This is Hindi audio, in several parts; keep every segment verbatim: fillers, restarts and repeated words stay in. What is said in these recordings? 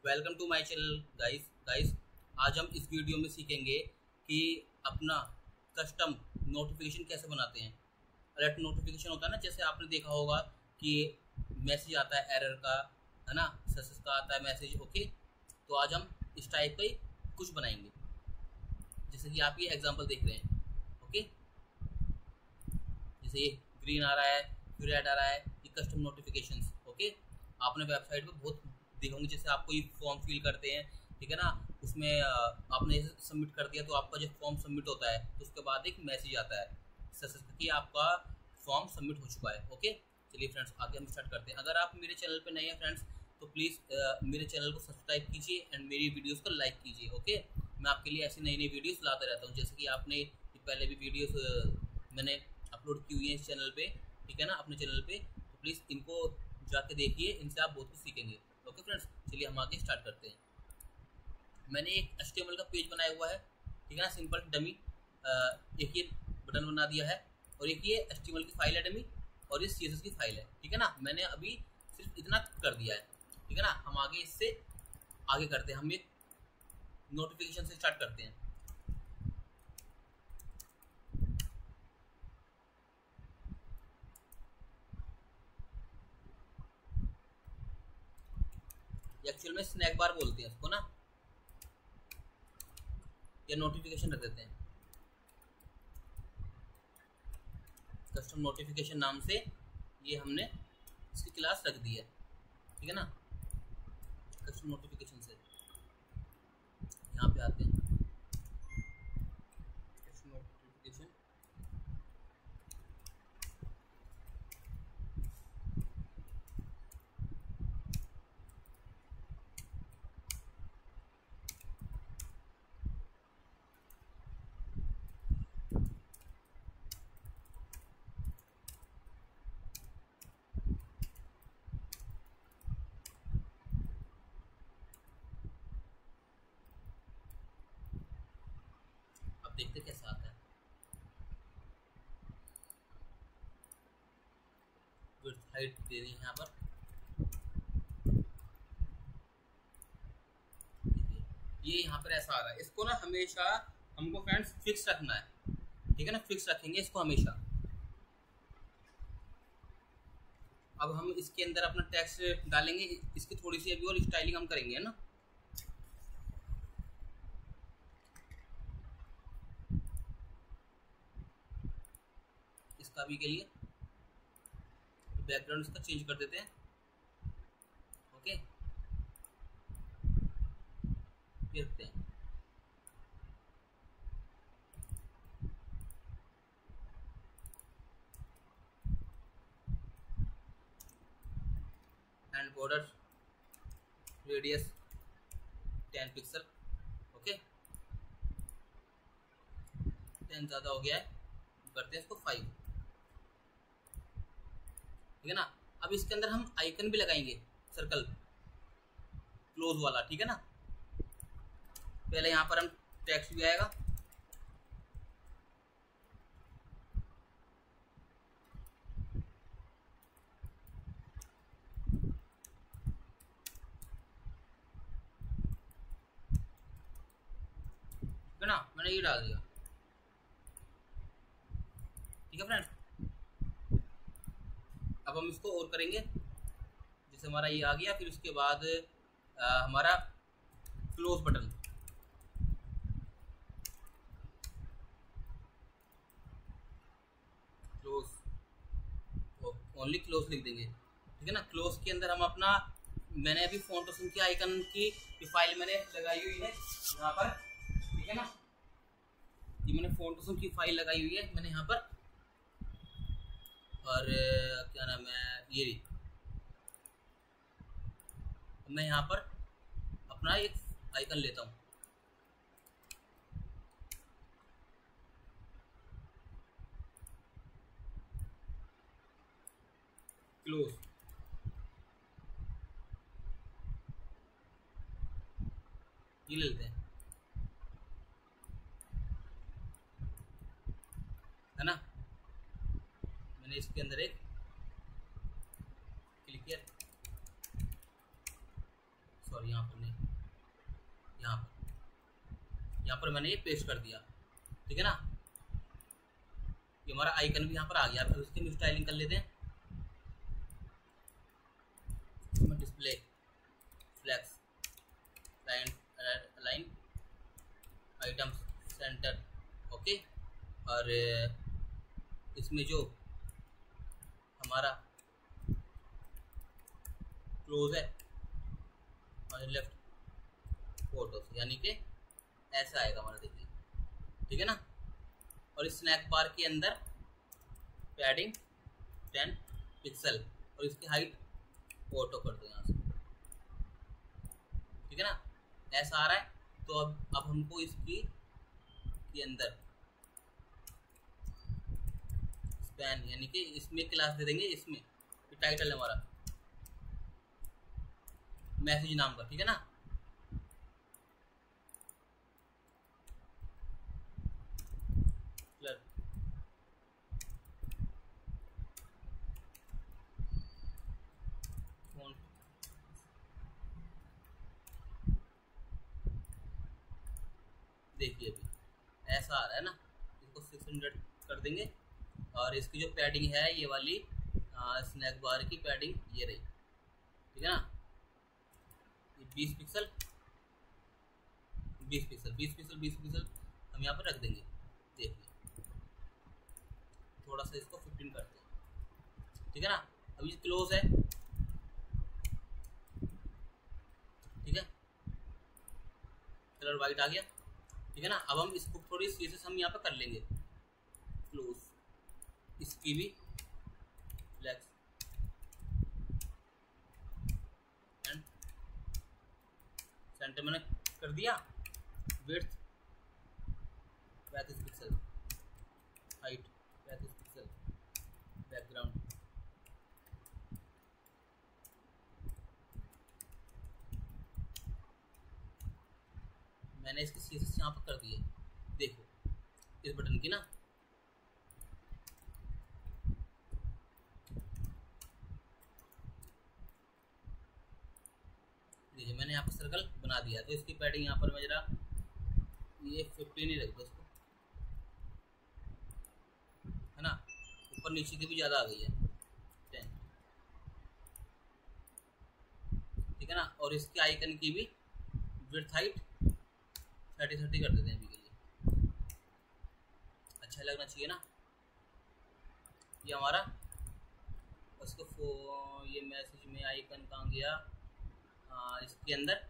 Welcome to my channel guys guys आज हम इस वीडियो में सीखेंगे कि अपना कस्टम नोटिफिकेशन कैसे बनाते हैं। अलर्ट नोटिफिकेशन होता है ना, जैसे आपने देखा होगा कि मैसेज आता है एरर का, है ना, सक्सेस का आता है मैसेज। ओके, तो आज हम इस टाइप का ही कुछ बनाएंगे, जैसे कि आप ये एग्जांपल देख रहे हैं। ओके, जैसे ये ग्रीन आ रहा है, फिर रेड आ रहा है, ये कस्टम नोटिफिकेशंस। ओके, आपने वेबसाइट पे बहुत देखे होंगे, जैसे आपको ये फॉर्म फिल करते हैं, ठीक है ना, उसमें आपने सबमिट कर दिया तो आपका जब फॉर्म सबमिट होता है तो उसके बाद एक मैसेज आता है सक्सेस कि आपका फॉर्म सबमिट हो चुका है। ओके, चलिए फ्रेंड्स आगे हम स्टार्ट करते हैं। अगर आप मेरे चैनल पे नए हैं फ्रेंड्स तो प्लीज़ मेरे चैनल को सब्सक्राइब कीजिए एंड मेरी वीडियोस को लाइक कीजिए। ओके, मैं आपके लिए ऐसी नई नई वीडियोस लाता रहता हूँ, जैसे कि आपने पहले भी वीडियोस मैंने अपलोड की हुई है इस चैनल पे, ठीक है ना, अपने चैनल पे, तो प्लीज़ इनको जाके देखिए, इनसे आप बहुत कुछ सीखेंगे। ओके फ्रेंड्स, चलिए हम आगे स्टार्ट करते हैं। मैंने एक एच टी एम एल का पेज बनाया हुआ है, ठीक है ना, सिंपल डमी। एक ये बटन बना दिया है और एक ये एच टी एम एल की फाइल है डमी, और ये सी एस एस की फाइल है, ठीक है ना। मैंने अभी सिर्फ इतना कर दिया है, ठीक है ना। हम आगे इससे आगे करते हैं, हम एक नोटिफिकेशन से स्टार्ट करते हैं। एक्चुअल में स्नैक बार बोलते हैं उसको ना, या नोटिफिकेशन रख देते हैं। कस्टम नोटिफिकेशन नाम से ये हमने इसकी क्लास रख दी है, ठीक है ना। कस्टम नोटिफिकेशन से यहाँ पे आते हैं, कस्टम नोटिफिकेशन। देखते कैसा आता है। विड्थ हाइट दे दी यहाँ पर, ये यहाँ पर ऐसा आ रहा है। इसको ना हमेशा हमको फ्रेंड्स फिक्स रखना है, ठीक है ना, फिक्स रखेंगे इसको हमेशा। अब हम इसके अंदर अपना टेक्स्ट डालेंगे, इसकी थोड़ी सी अभी और स्टाइलिंग हम करेंगे, है ना। इसका भी के लिए बैकग्राउंड इसका चेंज कर देते हैं। ओके, ये रखते हैं। And border radius ten pixel. Okay, ten ज़्यादा हो गया है, करते हैं इसको फाइव, ठीक है ना। अब इसके अंदर हम आइकन भी लगाएंगे, सर्कल क्लोज वाला, ठीक है ना। पहले यहाँ पर हम टेक्स्ट भी आएगा, ठीक है ना, मैंने ये डाल दिया, ठीक है फ्रेंड्स। अब हम इसको और करेंगे, जैसे हमारा ये आ गया, फिर उसके बाद आ, हमारा close button, close only close लिख देंगे, ठीक है ना। क्लोज के अंदर हम अपना, मैंने अभी फोटोसिंथ की आइकन की फाइल मैंने लगाई हुई है यहाँ पर, ठीक है ना। ये मैंने फोटोसिंथ की फाइल लगाई हुई है मैंने यहाँ पर, और क्या नाम है, ये मैं यहाँ पर अपना एक आइकन लेता हूँ, क्लोज, ये ले लेते हैं, है ना। मैंने इसके अंदर एक क्लिक किया, सॉरी यहाँ पर नहीं, यहाँ पर यहाँ पर मैंने ये पेस्ट कर दिया, ठीक है ना। ये हमारा आइकन भी यहाँ पर आ गया। अब इसकी भी स्टाइलिंग कर लेते हैं। Display flex line line items center, okay. और इसमें जो हमारा क्लोज है और लेफ्ट फोटोस, यानी कि ऐसा आएगा हमारा, देखिए, ठीक है ना। और इस स्नैक बार के अंदर पैडिंग टेन पिक्सल और इसकी हाइट ऑटो कर दो यहाँ से, ठीक है ना। ऐसा आ रहा है। तो अब अब हमको इसकी के अंदर स्पैन यानी कि इसमें क्लास दे देंगे। इसमें टाइटल है हमारा मैसेज नाम का, ठीक है ना। कलर फोन देखिए अभी ऐसा आ रहा है ना। इसको सिक्स हंड्रेड कर देंगे। और इसकी जो पैडिंग है ये वाली स्नैक बार की पैडिंग ये रही, ठीक है ना। बीस पिक्सल बीस पिक्सल बीस पिक्सल बीस पिक्सल हम यहाँ पर रख देंगे। देखिए थोड़ा सा इसको फिफ्टीन करते हैं, ठीक है ना। अभी क्लोज है, ठीक है। कलर वाइट आ गया, ठीक है ना। अब हम इसको थोड़ी सी हम यहाँ पर कर लेंगे क्लोज। इसकी भी फ्लैक्स एंड सेंटर मैंने कर दिया। विड्थ पैंतीस पिक्सल, हाइट पैंतीस पिक्सल, बैकग्राउंड मैंने इसकी सीएसएस यहाँ पर कर दी है। देखो इस बटन की ना, देखिए मैंने यहाँ पर सर्कल बना दिया। तो इसकी पैडिंग यहाँ पर मैं जरा ये फिफ्टीन ही रख दो इसको, है ना। ऊपर नीचे की भी ज़्यादा आ गई है, टेन, ठीक है ना। और इसके आइकन की भी विड्थ हाइट थर्टी थर्टी कर देते हैं अभी के लिए, अच्छा लगना चाहिए ना। ये हमारा उसको ये मैसेज में आइकन कहाँ गया, आ, इसके अंदर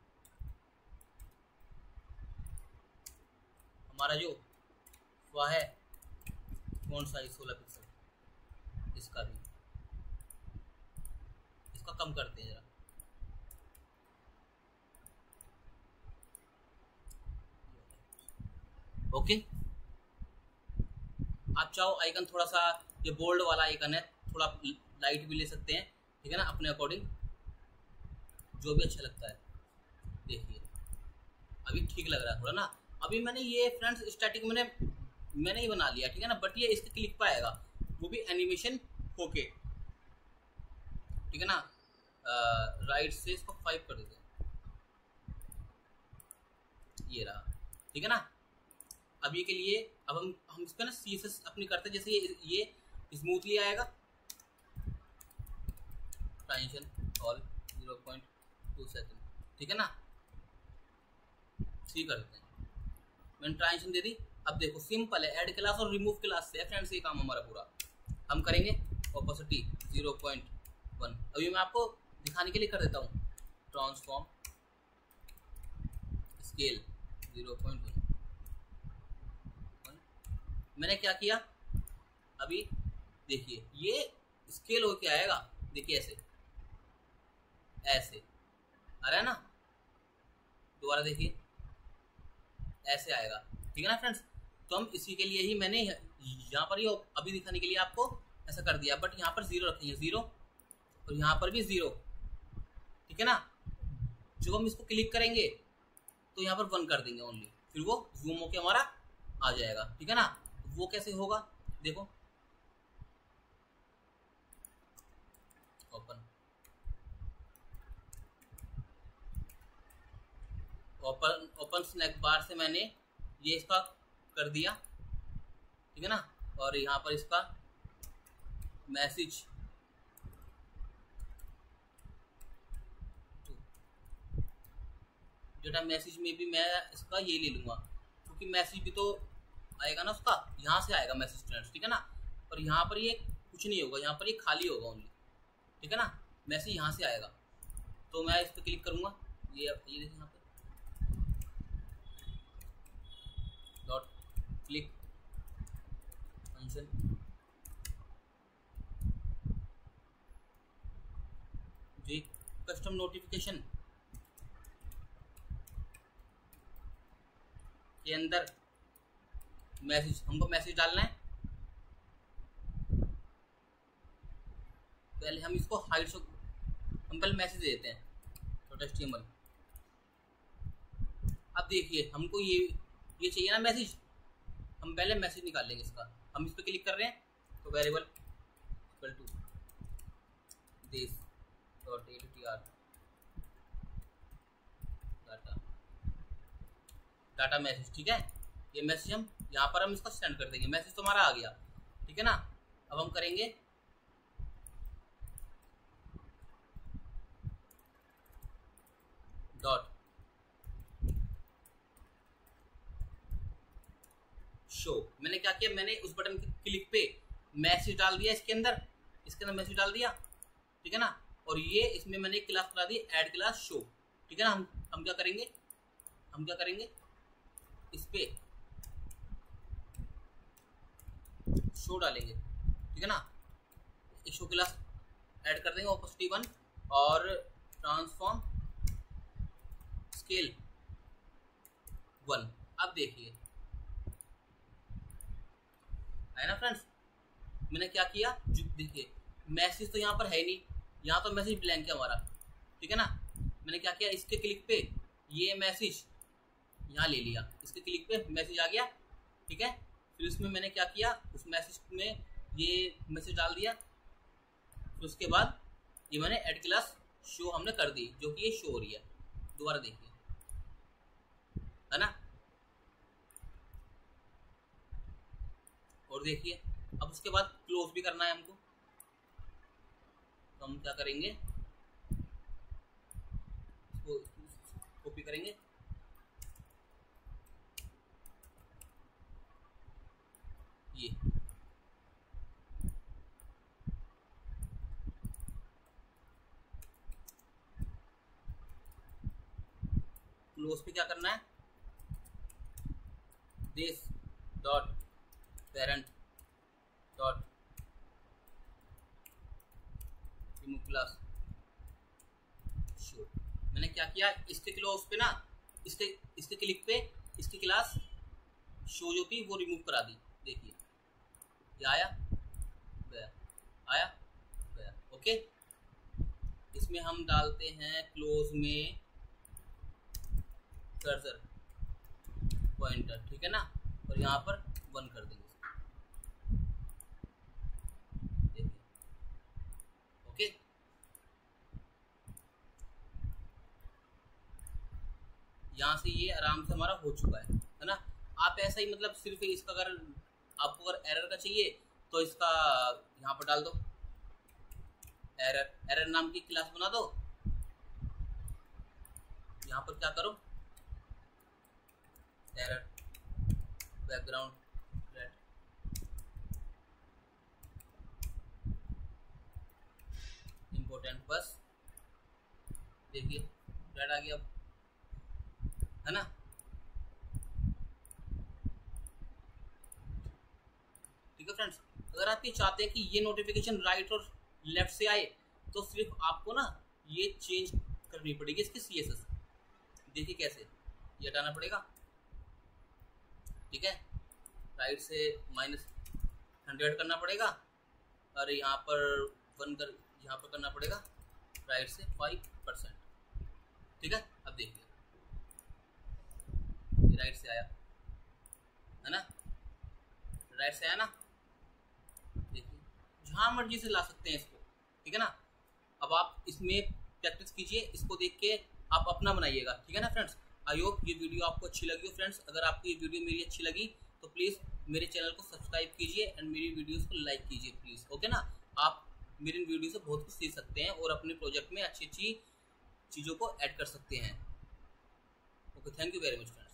हमारा जो वह है कौन सा सोलह पिक्सल, इसका भी इसका कम करते हैं जरा। ओके, आप चाहो आइकन थोड़ा सा ये बोल्ड वाला आइकन है, थोड़ा लाइट भी ले सकते हैं, ठीक है ना, अपने अकॉर्डिंग जो भी अच्छा लगता है। देखिए अभी ठीक लग रहा है थोड़ा ना। अभी मैंने ये फ्रेंड्स स्टैटिक मैंने मैंने ही बना लिया, ठीक है ना। बट ये इसके क्लिक पे आएगा, वो भी एनिमेशन होके, ठीक है ना। राइट से इसको फाइव कर देते हैं, ये रहा, ठीक है ना। अभी के लिए अब हम हम इसका ना सीएसएस अपनी करते हैं। जैसे ये ये स्मूथली आएगा, transition all zero point two second, ठीक है ना। थ्री कर देते हैं, मैंने ट्रांजिशन दे दी। अब देखो सिंपल है, ऐड क्लास और रिमूव क्लास से फ्रेंड्स ये काम हमारा पूरा हम करेंगे। ऑपोसिटी ज़ीरो पॉइंट वन, अभी मैं आपको दिखाने के लिए कर देता हूँ। Transform scale zero point one, मैंने क्या किया अभी देखिए ये स्केल हो के आएगा। देखिए ऐसे ऐसे आ रहा है ना, दोबारा देखिए ऐसे आएगा, ठीक है ना फ्रेंड्स। तो हम इसी के लिए ही मैंने यहाँ पर ये अभी दिखाने के लिए आपको ऐसा कर दिया। बट यहाँ पर जीरो रखेंगे, जीरो, और यहाँ पर भी जीरो, ठीक है ना। जब हम इसको क्लिक करेंगे तो यहाँ पर वन कर देंगे ओनली, फिर वो जूम होके हमारा आ जाएगा, ठीक है ना। वो कैसे होगा देखो, open open open snackbar से मैंने ये इसका कर दिया, ठीक है ना। और यहाँ पर इसका मैसेज डेटा मैसेज में भी मैं इसका ये ले लूँगा, क्योंकि मैसेज भी तो आएगा ना उसका, यहाँ से आएगा मैसेज फ्रेंड्स, ठीक है ना। और यहाँ पर ये कुछ नहीं होगा, यहाँ पर ये खाली होगा ओनली, ठीक है ना। मैसेज यहाँ से आएगा, तो मैं इस पर क्लिक करूँगा, ये ये देखिए यहाँ पे डॉट क्लिक फंक्शन, जी कस्टम नोटिफिकेशन के अंदर मैसेज, हमको मैसेज डालना है। पहले हम इसको हाइड शो, हम पहले मैसेज देते हैं डॉट एचटीएमएल। अब देखिए हमको ये ये चाहिए ना मैसेज, हम पहले मैसेज निकाल लेंगे इसका। हम इस पर क्लिक कर रहे हैं तो variable equal to this dot ATTR data data message, ठीक है। ये मैसेज हम यहाँ पर हम इसका सेंड कर देंगे, मैसेज तो हमारा आ गया, ठीक है ना। अब हम करेंगे डॉट शो। मैंने क्या किया, मैंने उस बटन के क्लिक पे मैसेज डाल दिया इसके अंदर, इसके अंदर मैसेज डाल दिया, ठीक है ना। और ये इसमें मैंने क्लास बना दी ऐड क्लास शो, ठीक है ना। हम हम क्या करेंगे, हम क्या करेंगे इस पे शो डालेंगे, ठीक है ना। एक शो क्लास ऐड कर देंगे ओपेसिटी वन और ट्रांसफॉर्म स्केल वन। अब देखिए है ना फ्रेंड्स, मैंने क्या किया, जो देखिए मैसेज तो यहाँ पर है नहीं, यहाँ तो मैसेज ब्लैंक है हमारा, ठीक है ना। मैंने क्या किया, इसके क्लिक पे ये मैसेज यहाँ ले लिया, इसके क्लिक पे मैसेज आ गया, ठीक है। फिर उसमें मैंने क्या किया, उस मैसेज में ये मैसेज डाल दिया, फिर उसके बाद ये मैंने ऐड क्लास शो हमने कर दी, जो कि ये शो हो रही है। दोबारा देखिए, है ना। और देखिए अब उसके बाद क्लोज भी करना है हमको, तो हम क्या करेंगे, इसको कॉपी करेंगे, ये क्लोज पे क्या करना है, this dot parent dot remove class show. मैंने क्या किया, इसके क्लोज पे ना, इसके इसके क्लिक पे इसकी क्लास शो जो थी वो रिमूव करा दी। देखिए ये आया गया, आया गया, ओके। इसमें हम डालते हैं क्लोज में कर्सर पॉइंटर, ठीक है ना। और यहाँ पर वन कर देंगे, देखिए ओके। यहाँ से ये आराम से हमारा हो चुका है, है ना। आप ऐसा ही मतलब सिर्फ इसका अगर आपको अगर एरर का चाहिए तो इसका यहाँ पर डाल दो, एरर एरर नाम की क्लास बना दो। यहाँ पर क्या करो, एरर बैकग्राउंड रेड, इम्पोर्टेंट बस, देखिए रेड आ गया अब, है ना। ठीक है फ्रेंड्स, अगर आप ये चाहते हैं कि ये नोटिफिकेशन राइट और लेफ्ट से आए तो सिर्फ आपको ना ये चेंज करनी पड़ेगी इसकी सी एस एस। देखिए कैसे, ये हटाना पड़ेगा, ठीक है। राइट से माइनस हंड्रेड करना पड़ेगा और यहाँ पर वन कर यहाँ पर करना पड़ेगा राइट से फाइव परसेंट, ठीक है। अब देखिए ये राइट से आया, है ना, राइट से आया ना। देखिए जहाँ मर्जी से ला सकते हैं इसको, ठीक है ना। अब आप इसमें प्रैक्टिस कीजिए, इसको देख के आप अपना बनाइएगा, ठीक है ना फ्रेंड्स। आई होप ये वीडियो आपको अच्छी लगी हो फ्रेंड्स। अगर आपको ये वीडियो मेरी अच्छी लगी तो प्लीज़ मेरे चैनल को सब्सक्राइब कीजिए एंड मेरी वीडियोस को लाइक कीजिए प्लीज़, ओके ना। आप मेरी वीडियो से बहुत कुछ सीख सकते हैं और अपने प्रोजेक्ट में अच्छी अच्छी चीज़ों को ऐड कर सकते हैं। Okay, thank you very much friends.